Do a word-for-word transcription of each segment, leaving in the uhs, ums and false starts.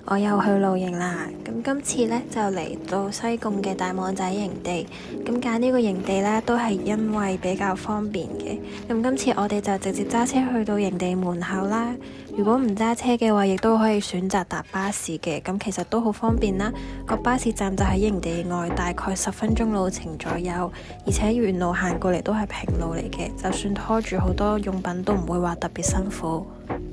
我又去露營啦。咁今次呢，就嚟到西貢嘅大網仔營地。咁揀呢個營地呢，都係因為比較方便嘅。咁今次我哋就直接揸車去到營地門口啦。如果唔揸車嘅話，亦都可以選擇搭巴士嘅。咁其實都好方便啦。個巴士站就喺營地外，大概十分鐘路程左右。而且沿路行過嚟都係平路嚟嘅，就算拖住好多用品都唔會話特別辛苦。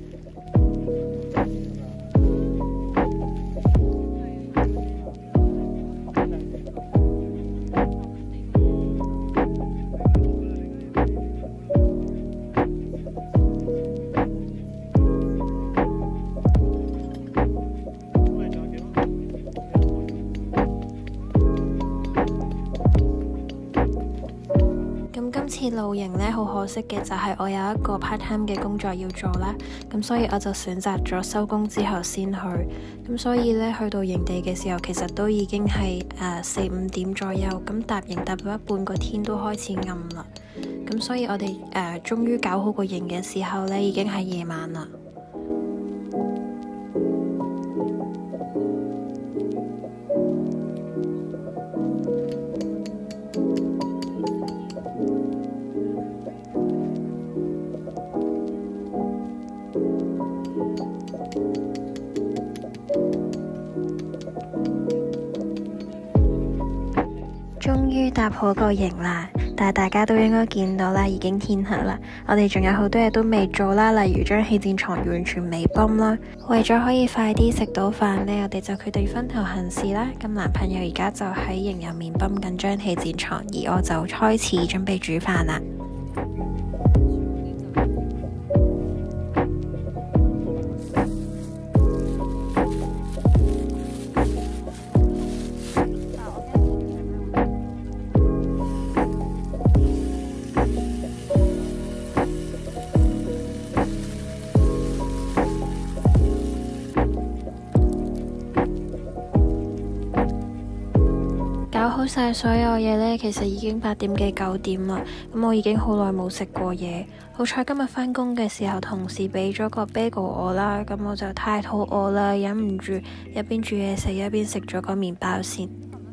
咁今次露營呢，好可惜嘅就係我有一個 part time 嘅工作要做啦，咁所以我就選擇咗收工之後先去，咁所以呢，去到營地嘅時候，其實都已經係誒四五點左右，咁搭營搭到一半，個天都開始暗啦，咁所以我哋誒、呃、終於搞好個營嘅時候呢，已經係夜晚啦。終於搭好個營啦，但係大家都應該見到啦，已經天黑啦。我哋仲有好多嘢都未做啦，例如將氣墊床完全未泵啦。為咗可以快啲食到飯呢，我哋就決定分頭行事啦。咁男朋友而家就喺營入面泵緊張氣墊床，而我就開始準備煮飯啦。搞好晒所有嘢呢，其實已經八點幾九點啦。咁我已經好耐冇食過嘢，好彩今日返工嘅時候，同事俾咗個 bagel 我啦。咁我就太肚餓啦，忍唔住一邊煮嘢食一邊食咗個麵包先。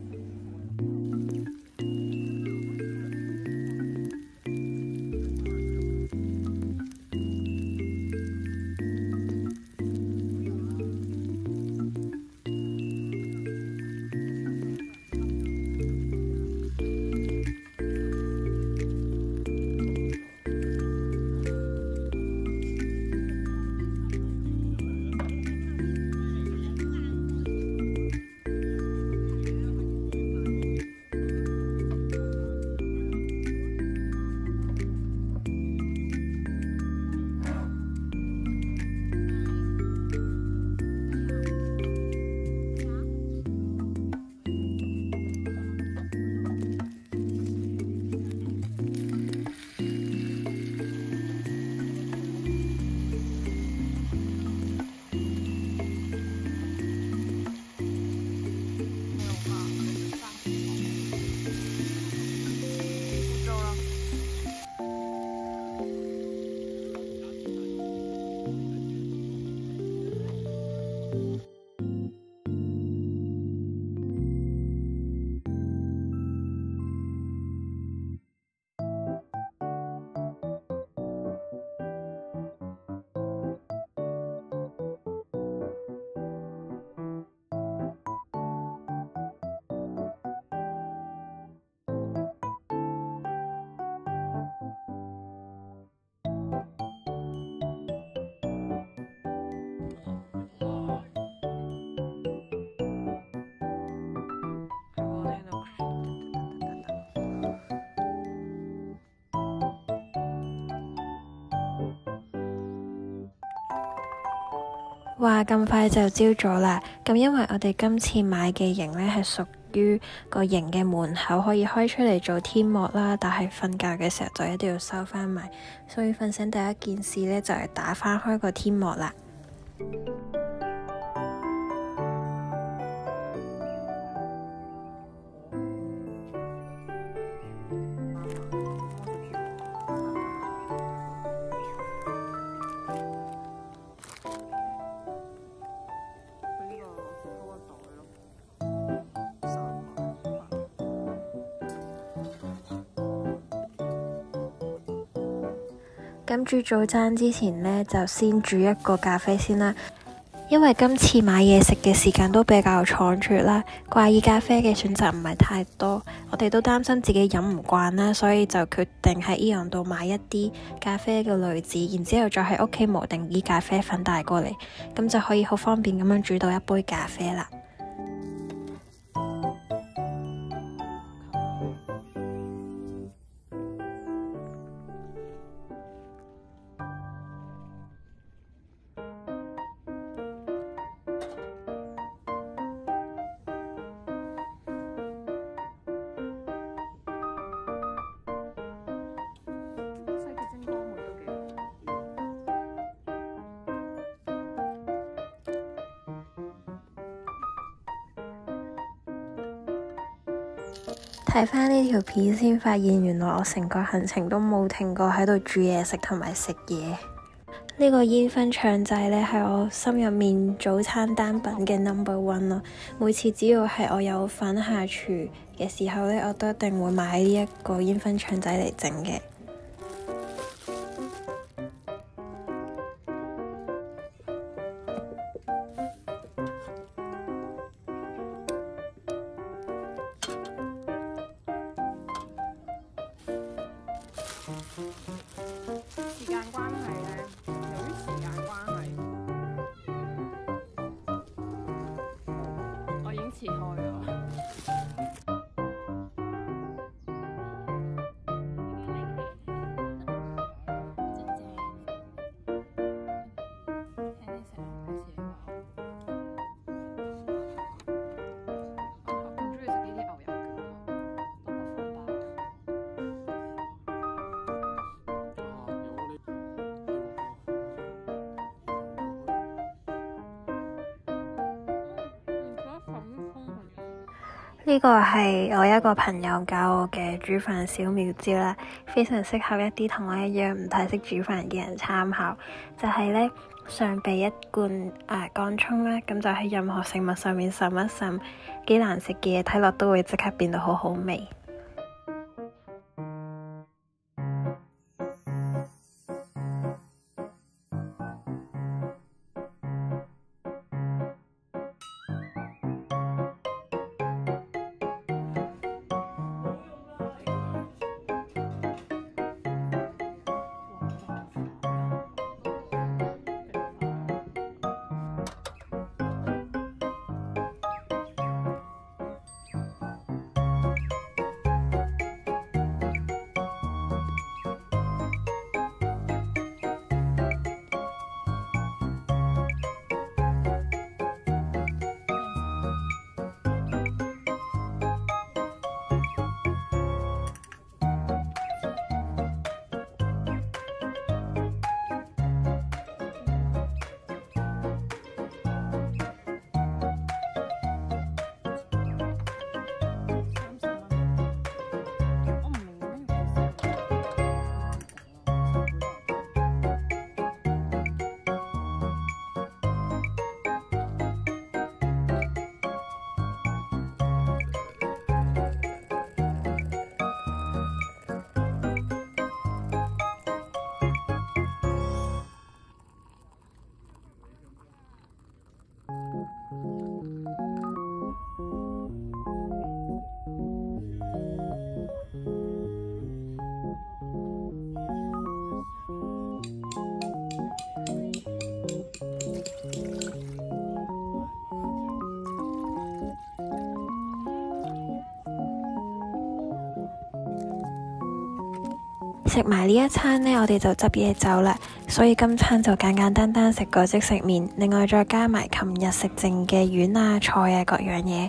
話咁快就朝早啦，咁因為我哋今次買嘅營呢係屬於個營嘅門口可以開出嚟做天幕啦，但係瞓覺嘅時候就一定要收翻埋，所以瞓醒第一件事呢，就係打翻開個天幕啦。 咁煮早餐之前呢，就先煮一個咖啡先啦。因為今次買嘢食嘅時間都比較倉促啦，掛耳咖啡嘅選擇唔係太多，我哋都擔心自己飲唔慣啦，所以就決定喺 AEON 度買一啲咖啡嘅濾紙，然之後再喺屋企磨定啲咖啡粉帶過嚟，咁就可以好方便咁樣煮到一杯咖啡啦。睇返呢條片先發現，原來我成個行程都冇停過喺度煮嘢食同埋食嘢。呢個煙燻腸仔呢，係我心入面早餐單品嘅 number one 咯。每次只要係我有份下廚嘅時候呢，我都一定會買呢一個煙燻腸仔嚟整嘅。 時間關係咧，由於時間關係，我已經切開咗。 呢個係我一個朋友教我嘅煮飯小妙招啦，非常適合一啲同我一樣唔太識煮飯嘅人參考。就係呢，上備一罐誒乾葱啦，咁就喺任何食物上面滲一滲，幾難食嘅嘢睇落都會即刻變到好好味。食埋呢一餐呢，我哋就執嘢走啦，所以今餐就簡簡單單食個即食麵，另外再加埋琴日食剩嘅丸啊、菜啊各樣嘢。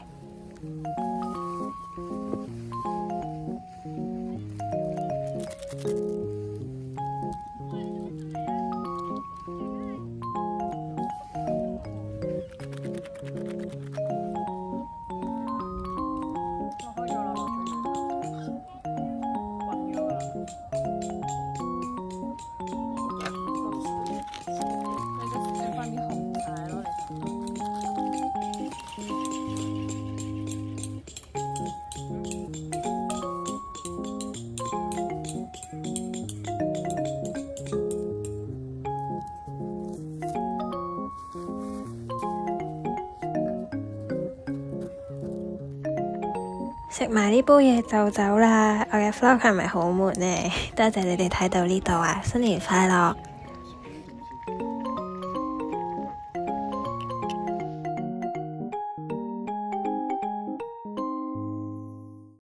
食埋呢煲嘢就走啦。我嘅 vlog 係咪好悶呢？多謝你哋睇到呢度啊！新年快樂！